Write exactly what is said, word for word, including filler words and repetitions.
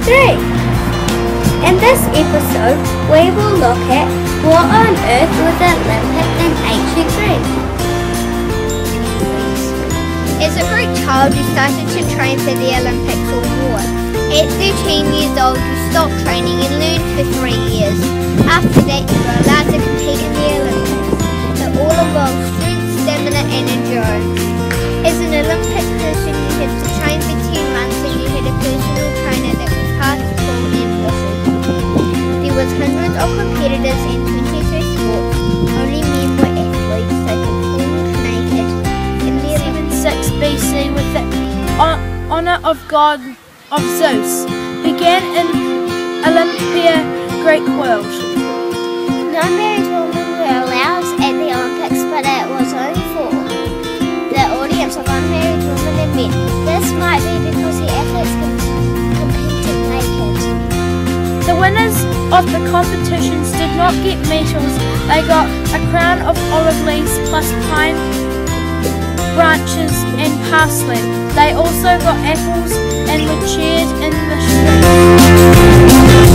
three. In this episode, we will look at what on earth was Olympic in ancient Greece. As a Greek child, you started to train for the Olympics or war. At thirteen years old, you stopped training and learned for three years. After that, you were allowed to compete in the Olympics. It all involves strength, stamina and endurance. As an Olympic person, you had to train for ten months and you had a personal trainer that was hard to pull and horses. There was hundreds of competitors in twenty-two sports. Only men were athletes, so they performed naked. In the seven six B C, with the honour of god of Zeus, began in Olympia, Greek world. No married women were allowed at the Olympics, but it was only for the audience of unmarried women and men. This might be because the athletes competed naked. The winners of the competitions did not get medals. They got a crown of olive leaves plus pine branches and parsley. They also got apples and were cheered in the streets.